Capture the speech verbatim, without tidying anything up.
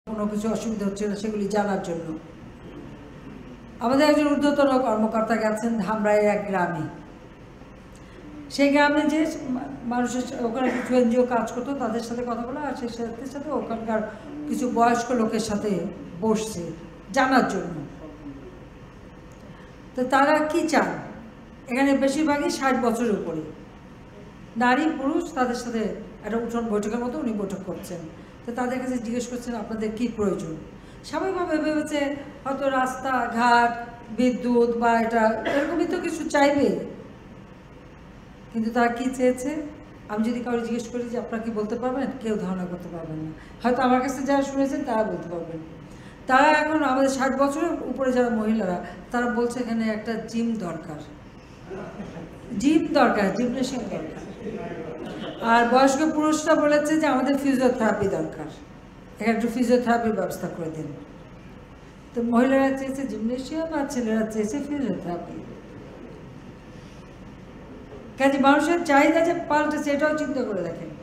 কোনো কিছু অসুবিধা হচ্ছে না সেগুলি জানার জন্য। আমাদের একজন ঊর্ধ্বতন কর্মকর্তা গেছেন ধামরাইয়ের এক গ্রামে। সেই গ্রামে যে মানুষের ওখানে কিছু এনজিও কাজ করতো তাদের সাথে কথা বলা, আর সেই সাথে সাথে ওখানকার কিছু বয়স্ক লোকের সাথে বসছে জানার জন্য। তো তারা কি চান, এখানে বেশিরভাগই ষাট বছরের উপরে নারী পুরুষ, তাদের সাথে একটা উঠোন বৈঠকের মতো উনি বৈঠক করছেন। তো তাদের কাছে জিজ্ঞেস করছেন আপনাদের কি প্রয়োজন। স্বাভাবিকভাবে ভেবেছে হয়তো রাস্তাঘাট, বিদ্যুৎ বা এটা এরকমই তো কিছু চাইবে, কিন্তু তারা কি চেয়েছে আমি যদি কারো জিজ্ঞেস করি যে আপনারা কি বলতে পারবেন, কেউ ধারণা করতে পারবেন না। হয়তো আমার কাছে যারা শুনেছেন তারা বলতে পারবেন। তারা এখন আমাদের ষাট বছরের উপরে যারা মহিলারা, তারা বলছে এখানে একটা জিম দরকার, জিম দরকার, জিমনেশিয়াম দরকার। আর বয়স্ক পুরুষরা বলেছে যে আমাদের ফিজিওথেরাপি দরকার, এখানে একটু ফিজিওথেরাপির ব্যবস্থা করে দিন। তো মহিলারা চেয়েছে জিমনেশিয়াম আর ছেলেরা চেয়েছে ফিজিওথেরাপি। কাজে মানুষের চাহিদা যে পাল্টেছে এটাও চিন্তা করে দেখেন।